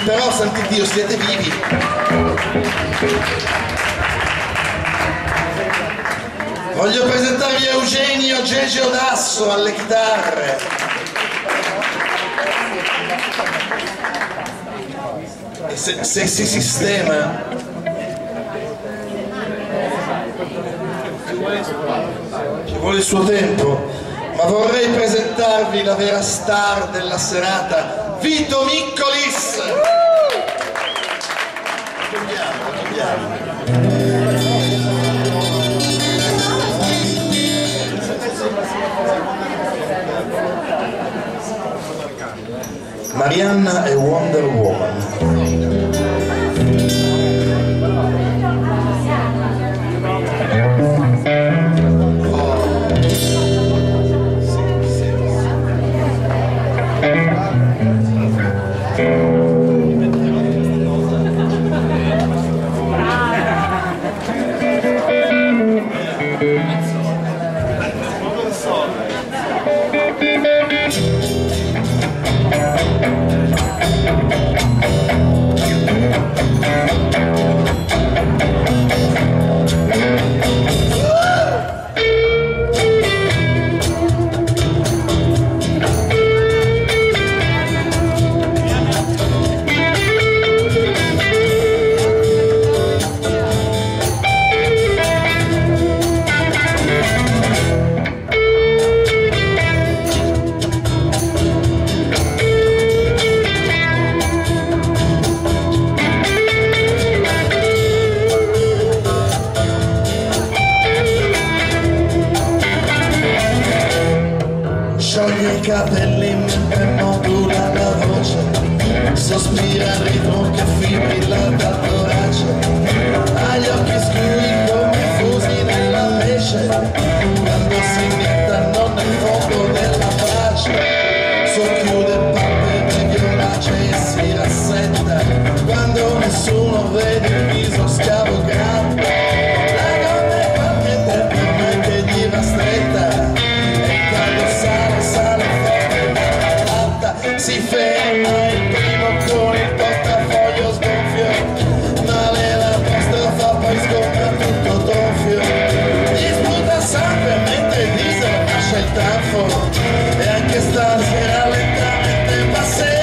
però santi Dio, siete vivi. Voglio presentarvi Eugenio Gegeo Dasso alle chitarre. E se si sistema, ci vuole il suo tempo, ma vorrei presentarvi la vera star della serata, Vito Miccolis. Marianna e Wonder Woman. Scioglie i capelli mentre modula la voce, sospira il ritmo che fibrilla dal torace, ha gli occhi scuri come fusi nella pesce, quando si inietano nel fondo della pace, socchiude palpebre violacee e si rassetta, quando nessuno vede il viso schiavo grande, la donna è qualche tempo ormai che gli va stretta, si ferma il primo con il portafoglio sgonfio, male l'apostrofa poi sgombra tutto tonfio, gli sputa sangue mentre il diesel lascia il tanfo, e anche stasera lentamente passerà.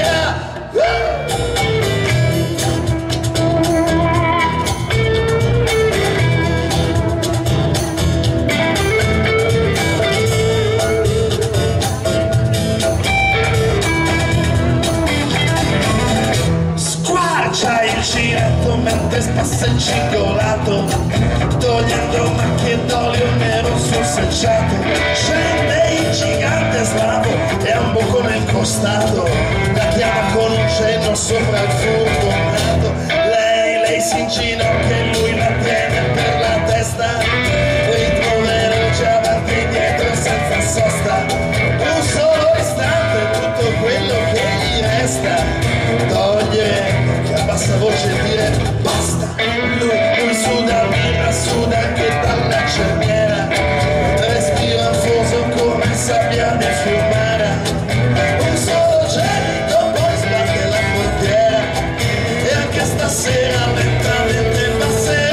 Mentre spassa il cingolato, togliendo macchie d'olio nero sul selciato, scende il gigante slavo e ha un boccone incostato, la chiama con un cenno sopra il furgonato, lei si inginocchia e lui la tiene per la testa, ritmo veloce avanti e dietro senza sosta, un solo istante tutto quello che gli resta, toglie a bassa voce dire basta, lui suda, birra, suda anche dalla cerniera, respira anfoso come sabbia di fiumara, un solo gemito poi sbatte la portiera, e anche stasera lentamente passerà.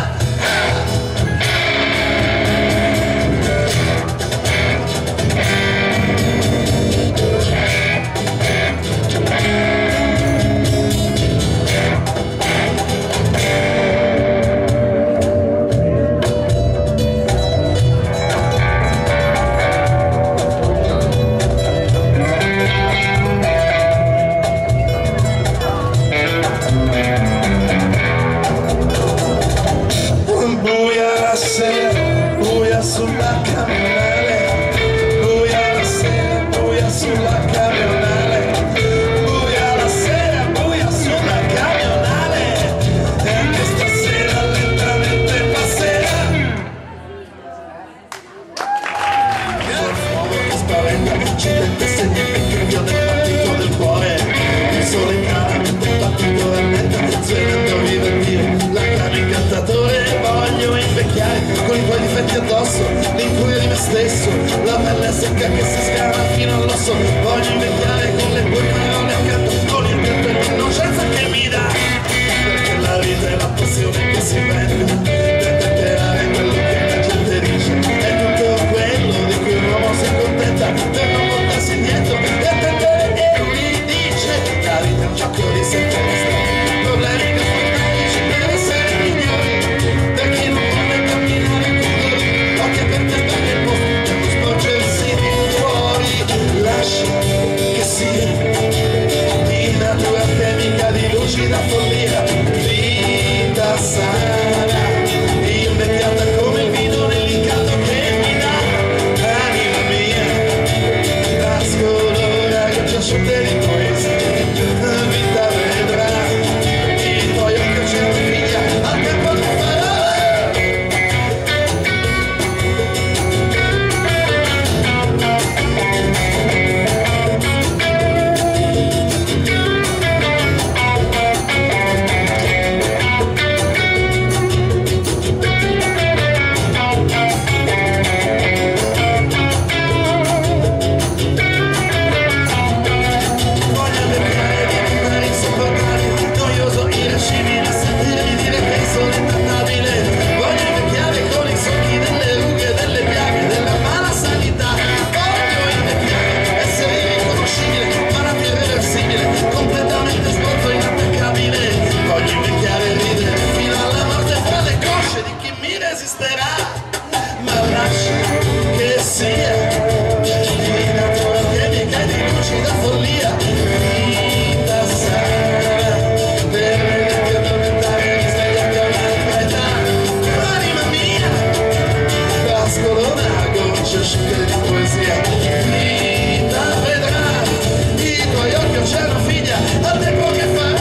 Buia sulla camionale, buia la sera, buia sulla camionale, buia la sera, buia sulla camionale, e anche stasera lentamente passerà. Il fuoco che spaventa, l'incidente segna il cambio del battito del cuore, il sole cala mentre il battito rallenta, svenendo divertire la chiave incantatore. Voglio invecchiare con i tuoi difetti addosso, l'incuria di me stesso, la pelle secca che si scava fino all'osso. Voglio invecchiare con le tue parole accanto, con il pianto e l'innocenza che scendere di poesia. Vita vedrà, i tuoi occhi oceano figlia, a tempo che farà.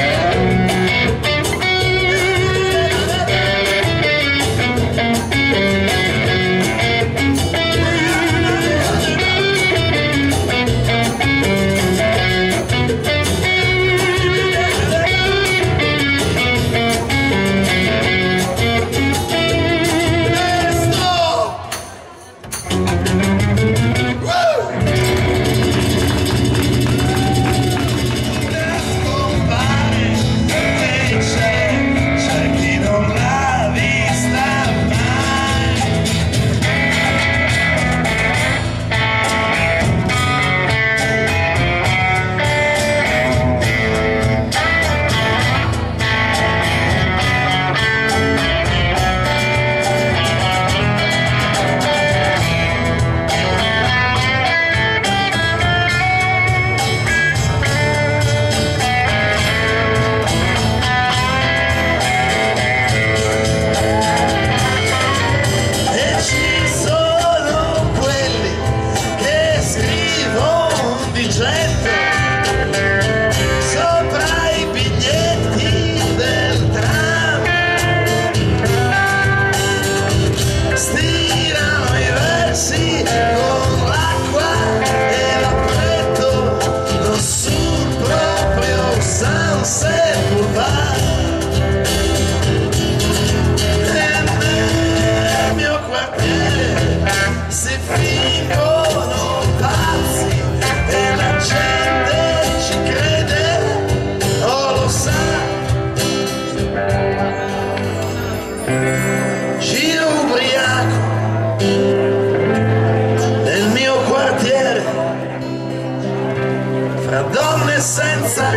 Senza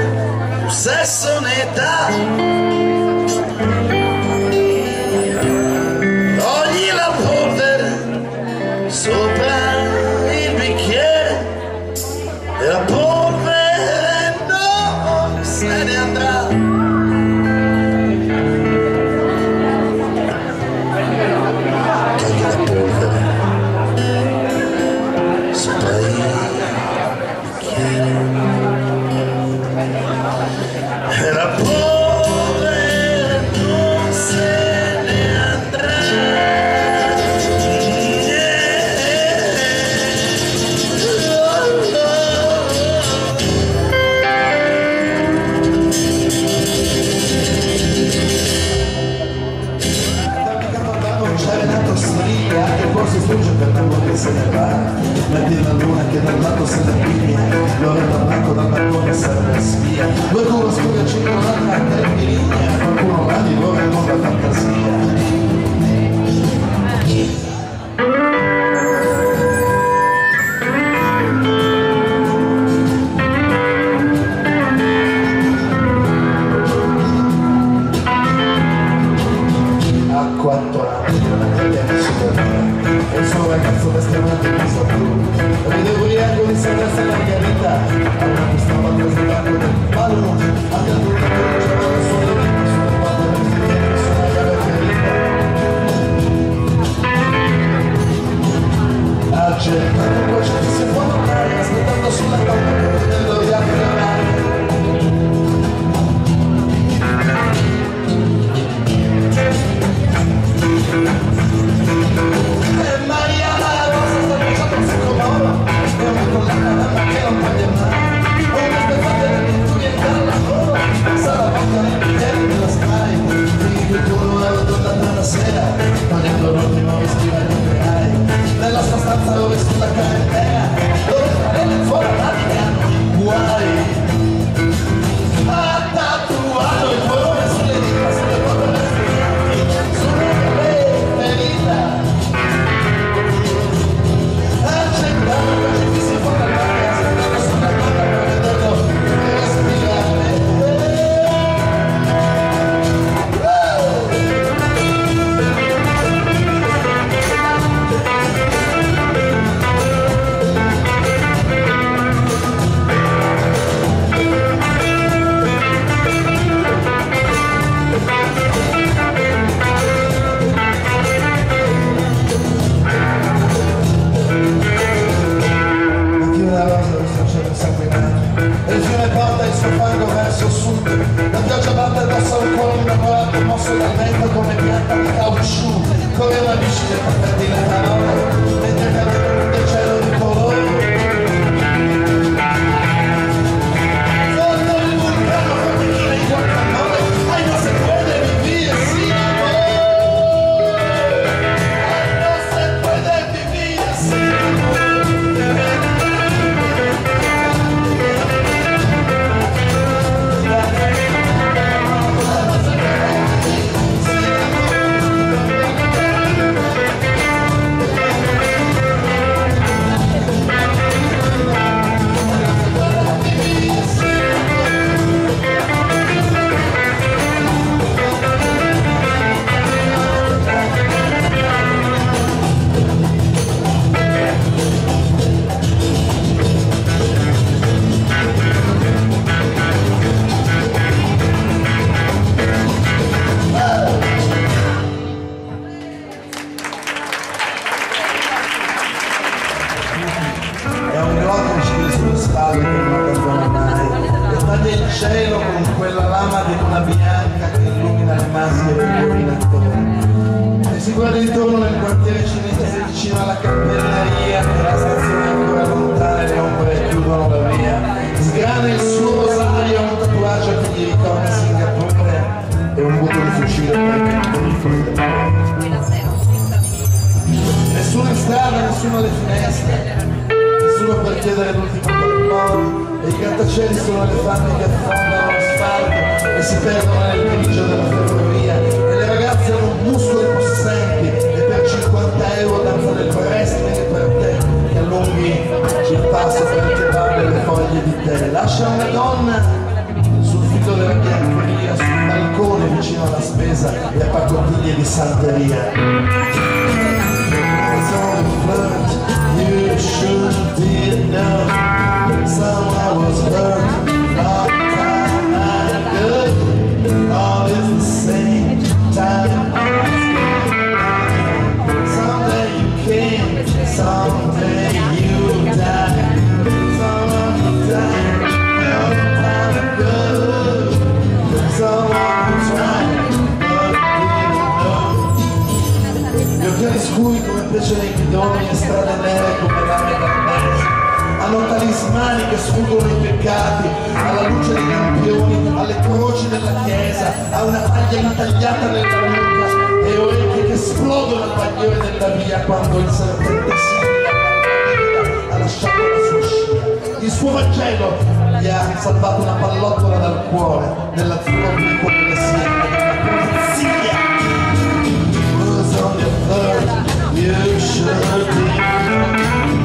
sesso né età, togli la polvere sopra il bicchiere e la polvere non se ne andrà. Togli la polvere sopra il bicchiere e la polvere non se ne andrà. C'è venuto stringa e poi si strugge per quello che se ne va. Metti la luna che dal lato se ne piglia, l'ora dal banco dal balcone serve spia. Due culo scuola circolata a terminia, qualcuno là di loro non la fantasia. A 4 anni non si torna, e il suo ragazzo estremamente disapprovato. Ride ubriaco di Silvestre Margherita, allora mi stava presentando del ballo, a caduta che c'era la sua vita, sulle patte del figlio, sulla gara ferita. A cercare un voce che si può notare, aspettando sulla tappa che vedendo gli altri orari. Nella sua stanza dove sulla carretera, dove tra le fuori radicano guai, ha tatuato il tuo nome sulle dita, sulle porte respiranti, sulle ferita, ha accettato che ci si può calmare, aspettando sulla porta per vederlo respirare. cielo con quella lama di luna bianca che illumina le maschere e i attorno. E si guarda intorno nel quartiere cinese vicino alla cappelleria, che la stazione è ancora lontana e le ombre chiudono la via. Sgrana il suo rosario, un tatuaggio che gli ricorda Singapore e un buco di fucile per il fuori. Nessuno in strada, nessuno alle finestre, nessuno per chiedere l'ultimo telefono. E i grattacieli sono le fanne che affondano l'asfalto e si perdono nel grigio della ferrovia, e le ragazze hanno muscoli possenti e per 50 euro danzano il wrestling per te che allunghi il passo per il kebab e le foglie di tè. Lascia una donna sul filo della biancheria, sul balcone vicino alla spesa e a pacottiglie di santeria. You should be enough. Someone was hurt, long time and good. All is the same time. Someday you came, someday you died. Someone who died, long time ago. Someone who tried, but didn't know. Gli occhiali scuri come pece nei bidoni e strade nere come lame d'arnese. Hanno talismani che sfuggono i peccati, alla luce dei lampioni, alle croci della chiesa, a una taglia intagliata nella nuca e orecchie che esplodono al bagliore della via quando il serpente Silvia ha lasciato la sua scia. Il suo Vangelo gli ha salvato una pallottola dal cuore nell'azzurro obliquo delle siene della polizia. Who's on your third? You should be.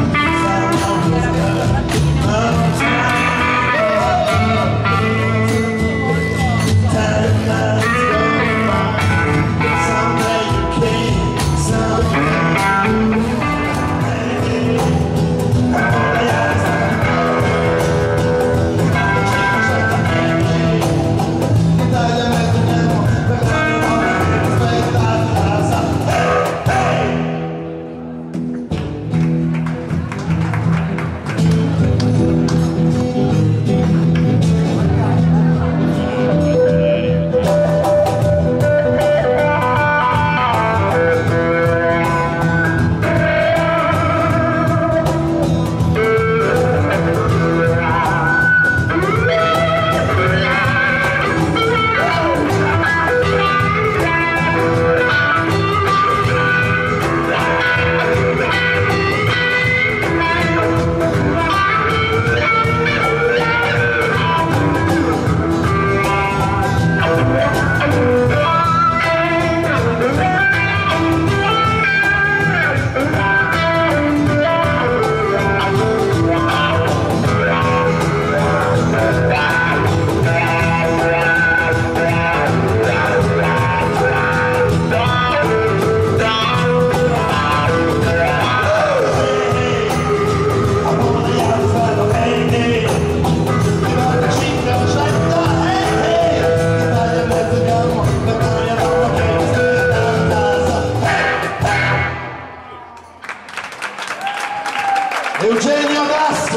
Eugenio Dasso.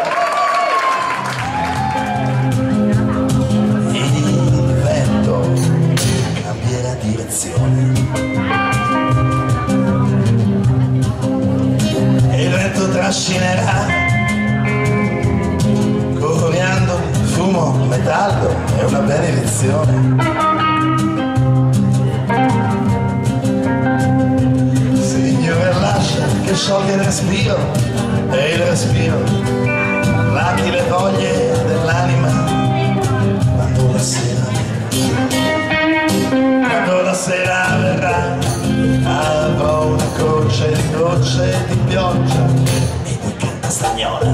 Il vento cambierà direzione. trascinerà, coriandoli, fumo, metallo, è una benedizione. Signore, lascia che scioglie il respiro, e il respiro laghi le voglie dell'anima. Quando la sera verrà, avrò una croce di gocce di pioggia e di carta stagnola.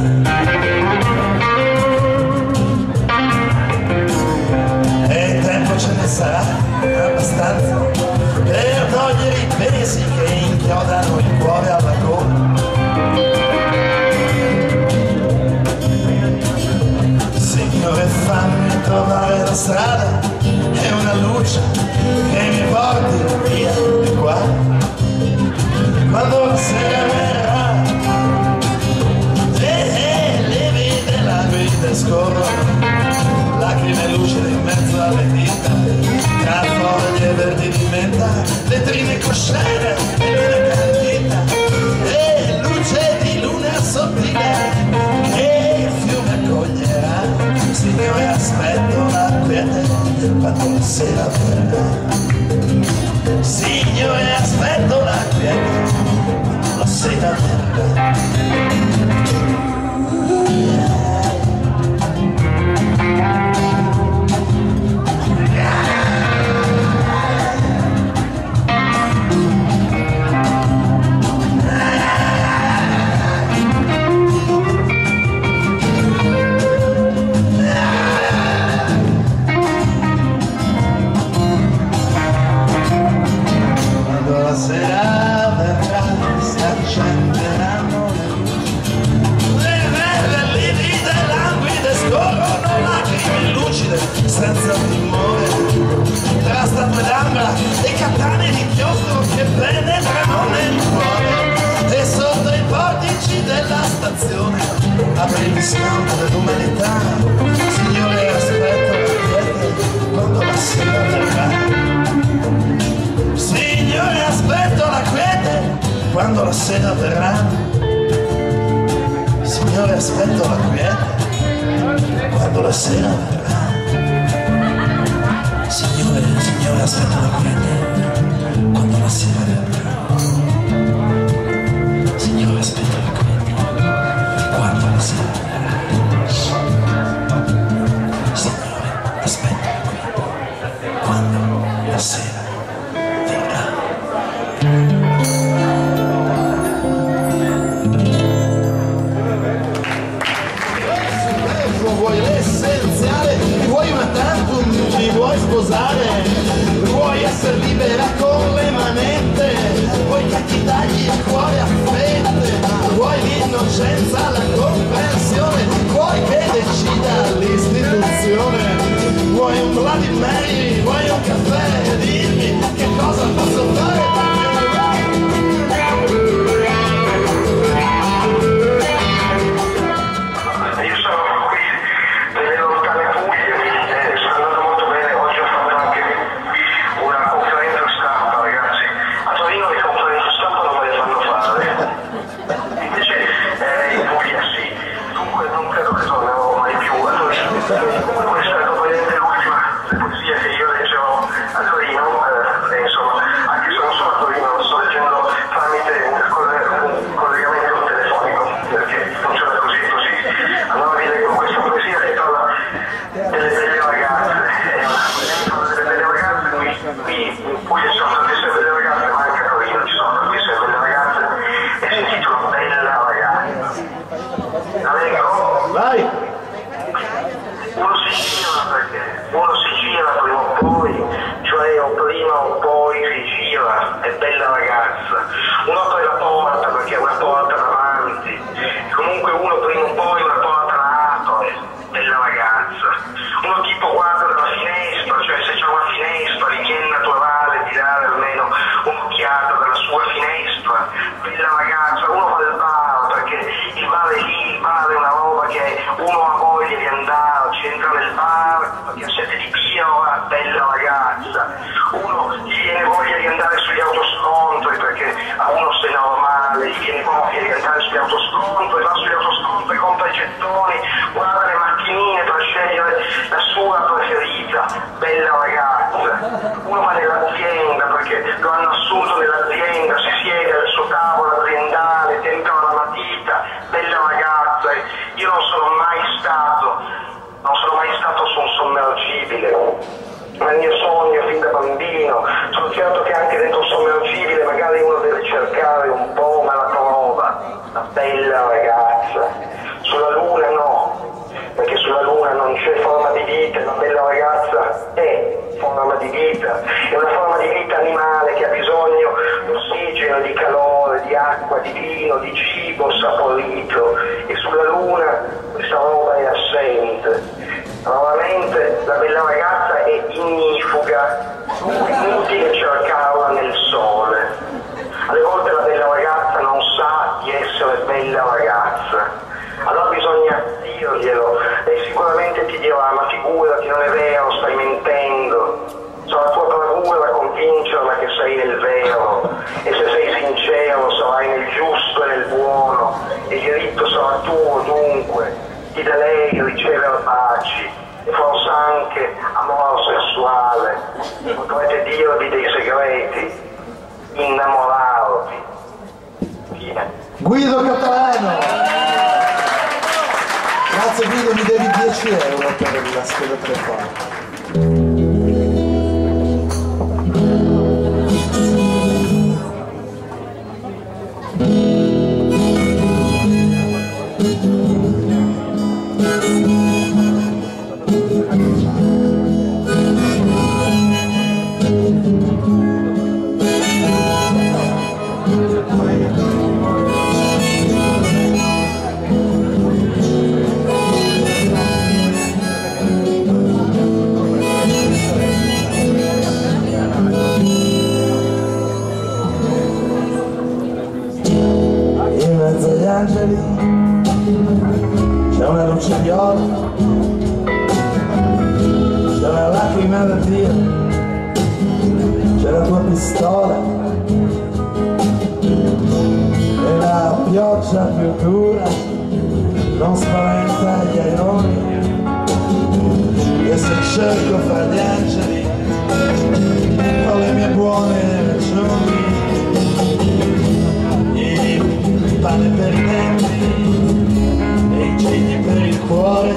E tempo ce ne sarà abbastanza per togliere i pesi che inchiodano il cuore alla gola. Signore, fammi trovare la strada e una luce che mi porti via di qua. Quando la sera verrà e le vite la guida scorrono, lacrime lucide in mezzo alle dita, tra foglie verdi di menta, vetrine cosciere e luna candida, e luce di luna sottile che il fiume accoglierà. Signore, aspetto la quiete quando la sera verrà. Signore, aspetto la quiete quando la sera verrà. La sera verrà, si accenderanno le vele livide, languide, scorrono lacrime lucide senza timore, tra statue d'ambra e katane di chiostro che penetrano nel cuore, e sotto i portici della stazione apre il visconto dell'umanità. Signore, aspetto la quiete quando la sera verrà. Signore, aspetto la quiete quando la sera verrà. Signore, aspetto la quiete quando la sera verrà. Signore, aspetto la quiete quando la sera verrà. Signore, aspetto la quiete quando la sera verrà. Signore, aspetto la quiete quando la sera verrà. Vuoi l'essenziale, vuoi una tantum, ti vuoi sposare, vuoi essere libera con le manette, vuoi che ti tagli il cuore a fette, vuoi l'innocenza, la comprensione, vuoi che decida l'istituzione, vuoi un Bloody Mary, vuoi un caffè, dimmi che cosa posso fare. Uno si gira prima o poi, cioè o prima o poi si gira, è bella ragazza. Uno apre la porta perché è una porta davanti, comunque uno prima o poi una porta la apre, bella ragazza. Uno tipo guarda dalla finestra, cioè se c'è una finestra gli viene naturale di dare almeno un'occhiata dalla sua finestra, bella ragazza. Uno va al bar perché il bar è lì, il bar è una roba che uno ha voglia di andare, entra nel bar perché ha sete di birra, bella ragazza. Uno gli viene voglia di andare sugli autoscontri perché a uno se una bella ragazza. Sulla Luna no, perché sulla Luna non c'è forma di vita, una bella ragazza è forma di vita, è una forma di vita animale che ha bisogno di ossigeno, di calore, di acqua, di vino, di cibo saporito, e sulla Luna questa roba è assente. Nuovamente la bella ragazza è ignifuga, dunque è inutile cercarla nel sole. Alle volte la bella ragazza non sa di essere bella ragazza, allora bisogna dirglielo, e sicuramente ti dirà: ma figurati, non è vero, stai mentendo. Sarà tua bravura convincerla che sei nel vero, e se sei sincero sarai nel giusto e nel buono, e il diritto sarà tuo. Dunque chi da lei riceve baci e forse anche amore sessuale, potrete dirvi dei segreti, innamorarvi. Fine. Guido Catalano, grazie Guido, mi devi 10 euro per la scheda telefonica. C'è una luce viola, c'è una lacrima da Dio, c'è la tua pistola e la pioggia più dura non spaventa gli aironi. E se cerco fra gli angeli ho le mie buone ragioni, il pane per i denti e i gigli per il cuore,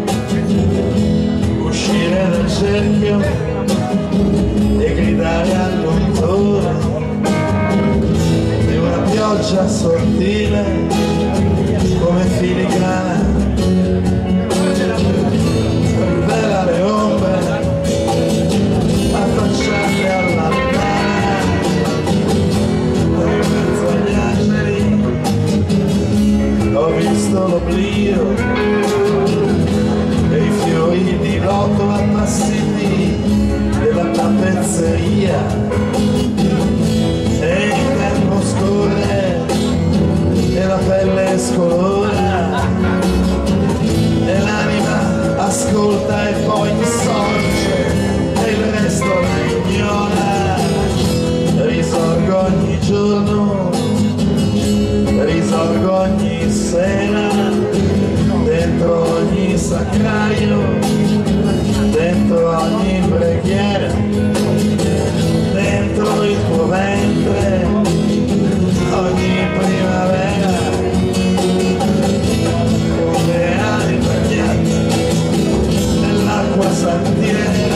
uscire dal cerchio e gridare all'untore, e una pioggia sottile come filigrana rivela le ombre affacciate all'altare, e in mezzo agli angeli ho visto l'oblio e i fiori di loto appassiti della tappezzeria, e il tempo scorre e la pelle scolora e l'anima ascolta e poi sorge e il resto la ignora. Risorgo ogni giorno, risorgo ogni sera, dentro ogni sacrario, dentro ogni preghiera, dentro il tuo ventre, ogni primavera, con le ali bagnate nell'acqua santiera.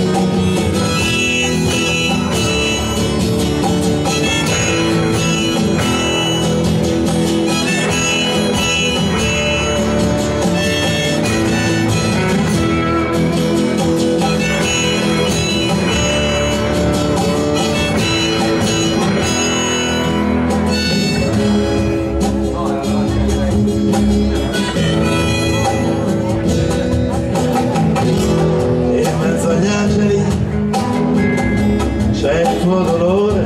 C'è il tuo dolore,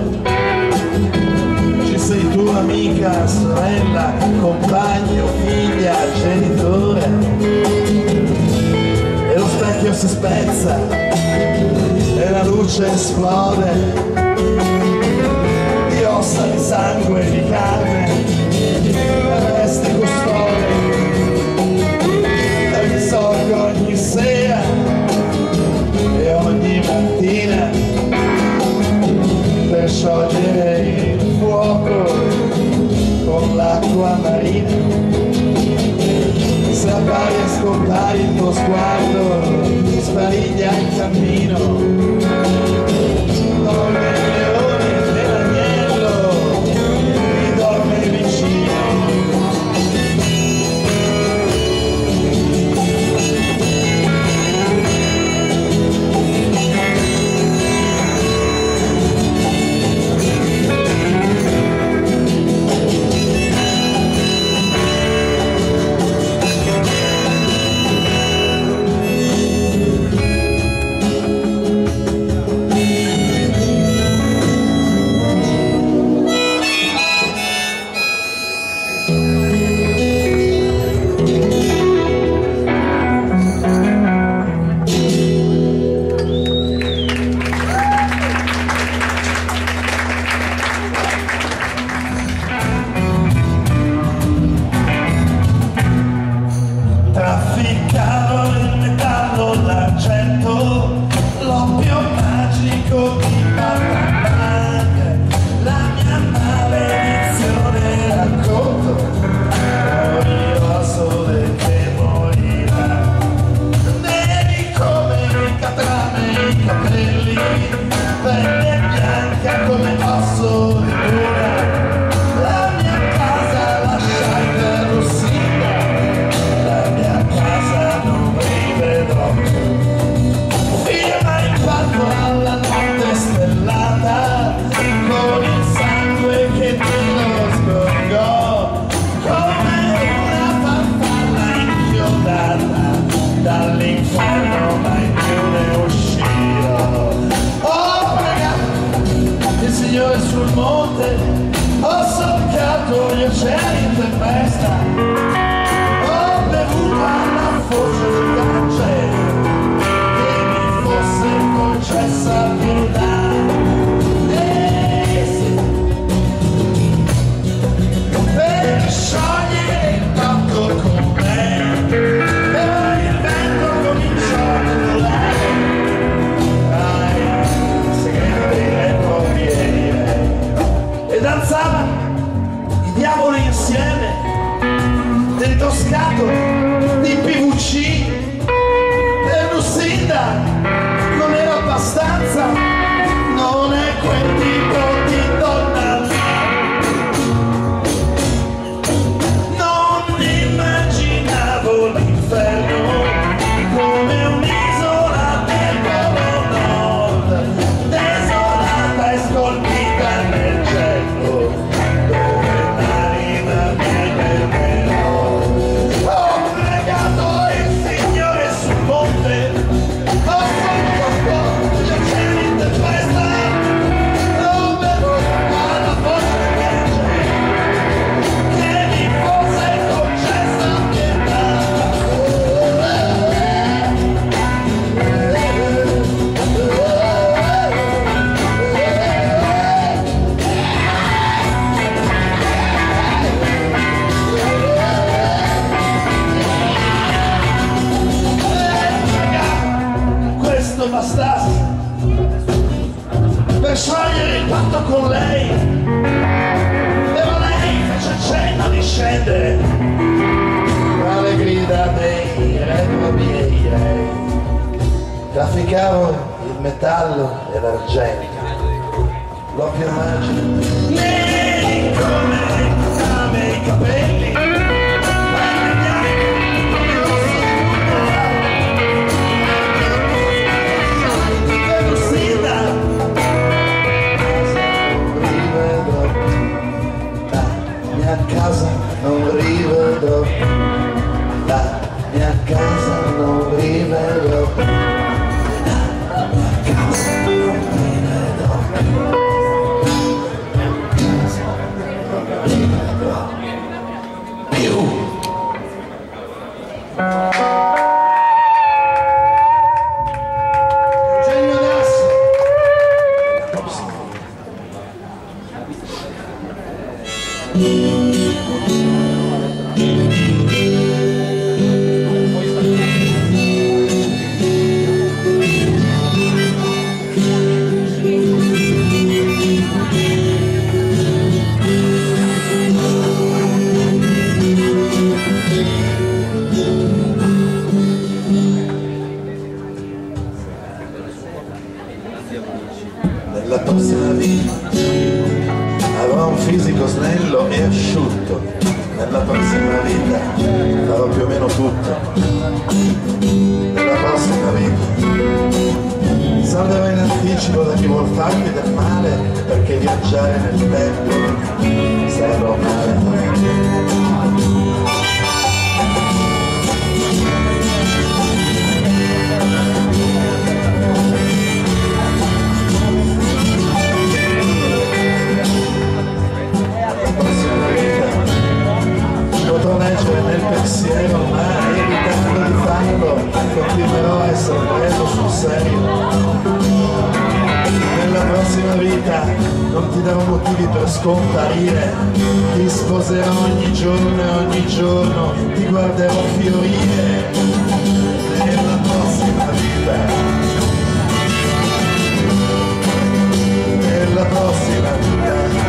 ci sei tu amica, sorella, compagno, figlia, genitore, e lo specchio si spezza e la luce esplode di ossa, di sangue, di carne, e resti custode, e risorgo ogni sera e ogni mattina per sciogliere il fuoco con l'acqua marina. Se appari e scompari il tuo sguardo, spariglia il cammino. Dorme il leone e l'agnello, mi dorme vicino. in tempesta, ho bevuto alla foce del cancello, che mi fosse concessa pietà. Sì, per sciogliere il patto con me, però il vento cominciò a nuvolare, le portiere, e danzavano i diavoli insieme dentro scatole di PVC. E Lucinda non era abbastanza, non è quel tipo di donna lì. Non immaginavo l'inferno come un'isola del Polo Nord, desolata e scolpita nel gelo, dove l'anima viene meno. Ho pregato il Signore sul monte, ho fatto gli oceani in tempesta, ho bevuto alla voce del cielo, che mi fosse concessa pietà. Questo bastasse per sciogliere il patto con lei, però lei fece cenno di scendere tra le grida dei retrovieri. Trafficavo il metallo e l'argento, l'oppio magico, neri come rame i capelli, a casa non rivedrò, la mia casa non rivedrò, la mia casa non rivedrò, la mia casa non rivedrò più. Eugenio Dasso. Nella prossima vita avrò un fisico snello e asciutto, nella prossima vita farò più o meno tutto, nella prossima vita salverò in anticipo da chi vuol farmi del male, perché viaggiare nel tempo sarà male. Potrò leggere nel pensiero, ma evitando di farlo continuerò a essere preso sul serio. Nella prossima vita non ti darò motivi per scomparire, ti sposerò ogni giorno e ogni giorno ti guarderò fiorire. Nella prossima vita, nella prossima vita.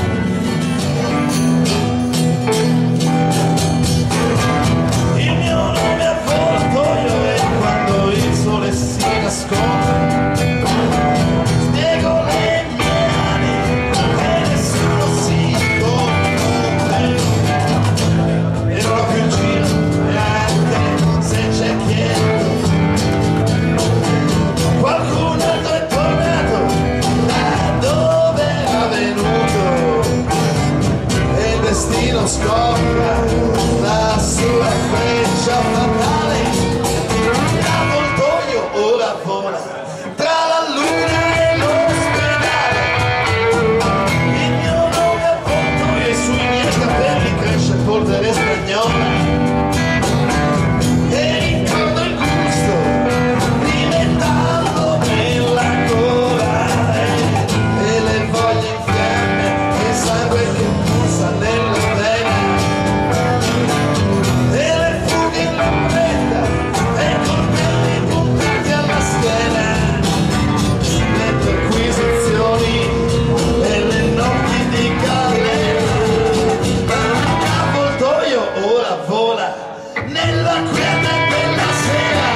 Il mio nome avvoltoio è quando il sole si nasconde, spiego le mie ali e nessuno si compre, e non ho più il giro e anche se c'è chiesto qualcun altro è tornato da dove era venuto. la quiete della sera.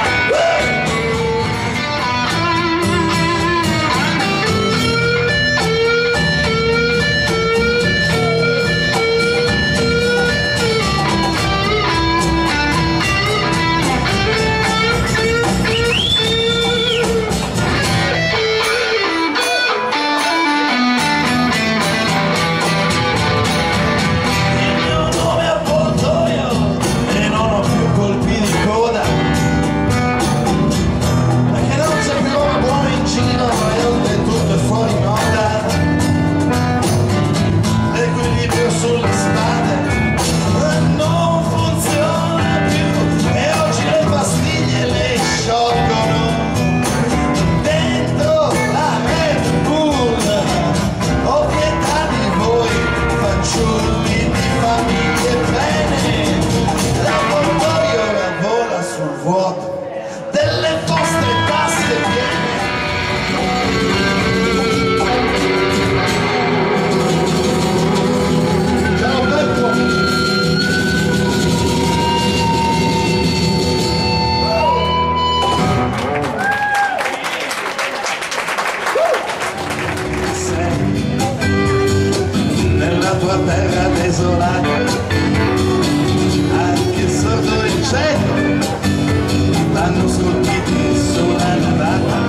Delle vostre tasche piene. Ciao Peppo. Sei nella tua terra desolata, anche sotto il cielo l'hanno scolpiti sulla navata.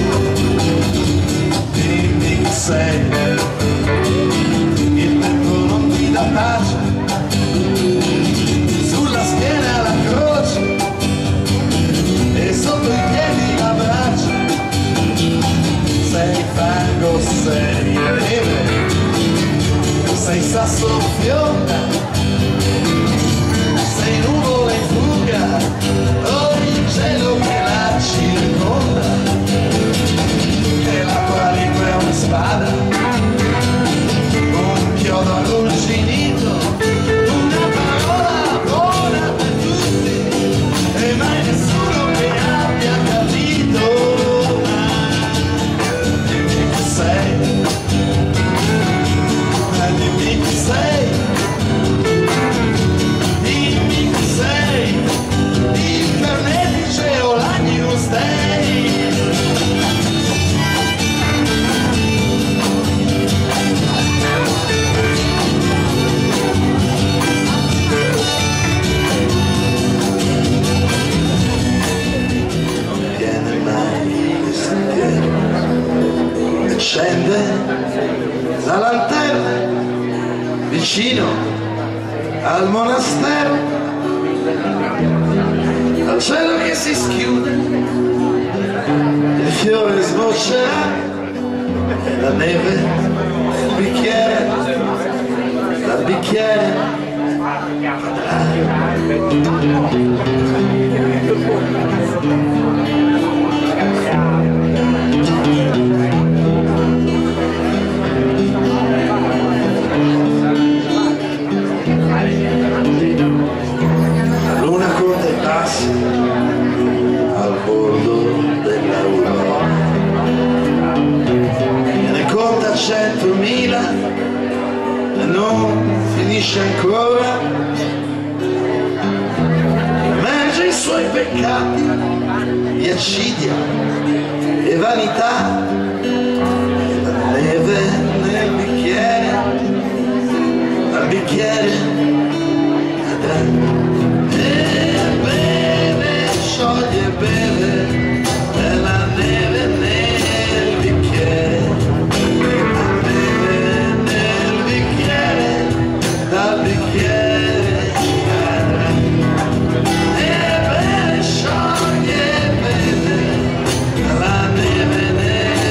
Dimmi chi sei, il tempo non ti dà pace, sulla schiena la croce e sotto i piedi la brace. Sei fango, sei neve, sei sasso fionda, sei nuvole in fuga, il cielo che la circonda, e la tua lingua è una spada, un chiodo arrugginito, una parola buona per tutti, e mai nessuno che abbia capito. Dimmi chi sei, dimmi chi sei, dimmi chi sei, il carnefice o la Newsday. Non viene mai il sentiero e scende la lanterna vicino al monastero, al cielo che si schiude, il fiore sboccerà, la neve nel bicchiere, dal bicchiere la luna conta i passi al bordo dell'aurora, ne conta 100.000 e non finisce ancora. Immerge i suoi peccati di accidia e vanità, e la neve nel bicchiere, dal bicchiere scioglie e beve della neve nel bicchiere, la neve nel bicchiere, dal bicchiere e beve, scioglie e beve la neve nel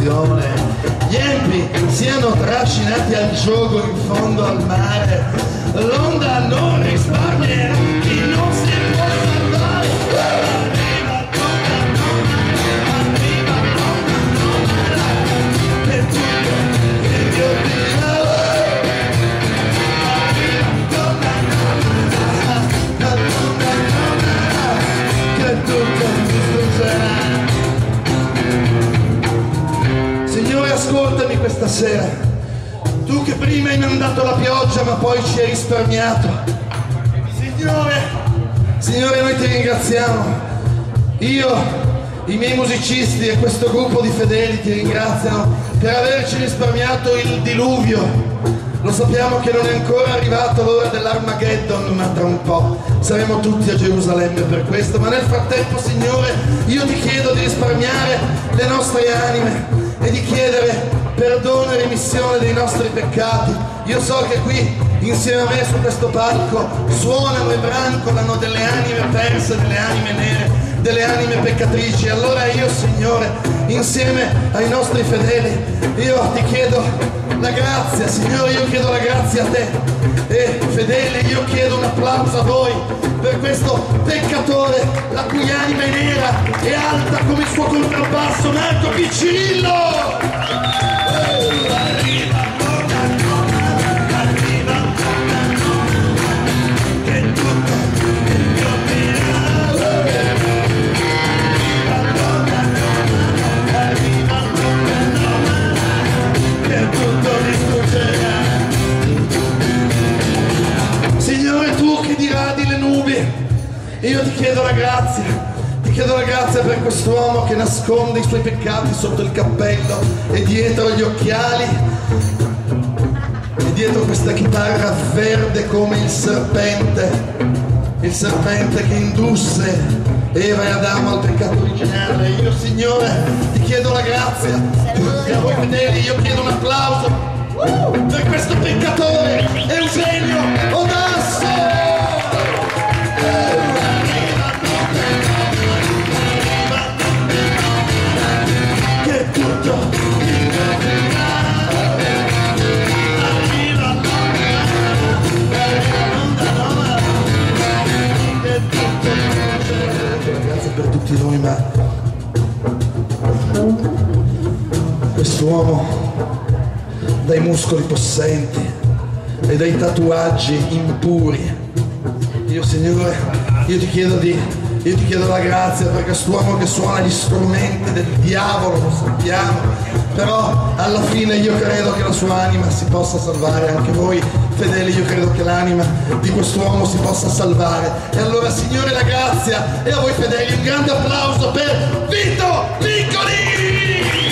passione, gli empi siano trascinati al gioco in fondo al mare, l'onda non risparmia, chi non si può salvare. Arriva che tutto il mio vita. Che tutto distruggerà. Signore, ascoltami questa sera, tu che prima hai mandato la pioggia ma poi ci hai risparmiato. Signore, noi ti ringraziamo. Io, i miei musicisti e questo gruppo di fedeli ti ringraziano per averci risparmiato il diluvio. Lo sappiamo che non è ancora arrivato l'ora dell'Armageddon, ma tra un po' saremo tutti a Gerusalemme per questo. Ma nel frattempo, Signore, io ti chiedo di risparmiare le nostre anime e di chiedere perdono e remissione dei nostri peccati. Io so che qui, insieme a me su questo palco, suonano e brancolano delle anime perse, delle anime nere, delle anime peccatrici. Allora io, Signore, insieme ai nostri fedeli, io ti chiedo la grazia, Signore, io chiedo la grazia a te. E fedeli, io chiedo un applauso a voi per questo peccatore, la cui anima è nera e alta come il suo contrabbasso, Marco Piccirillo. Signore, tu che diradi le nubi, io ti chiedo la grazia per quest'uomo che nasconde i suoi peccati sotto il cappello e dietro gli occhiali e dietro questa chitarra verde come il serpente che indusse Eva e Adamo al peccato originale. Io, Signore, ti chiedo la grazia, e a voi fedeli io chiedo un applauso per questo peccatore, Eugenio Odasso. Che tutto per tutti noi, ma quest'uomo dai muscoli possenti e dai tatuaggi impuri, io, Signore, io ti chiedo la grazia per quest'uomo che suona gli strumenti del diavolo, lo sappiamo, però alla fine io credo che la sua anima si possa salvare. Anche voi fedeli, io credo che l'anima di quest'uomo si possa salvare. E allora, Signore, la grazia, e a voi fedeli un grande applauso per Vito Vicolini!